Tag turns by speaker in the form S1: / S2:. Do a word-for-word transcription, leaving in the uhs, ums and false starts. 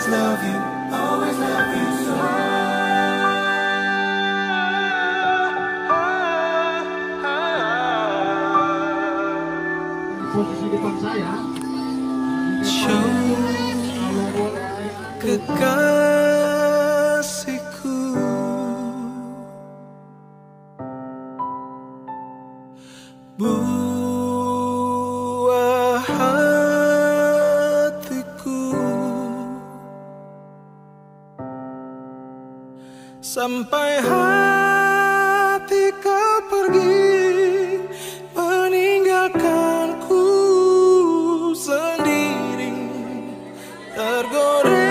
S1: always love you, always love you so.
S2: Posisi depan saya.
S1: Show kekasihku, buah hatiku, sampai hati kau pergi meninggalkanku sendiri tergores.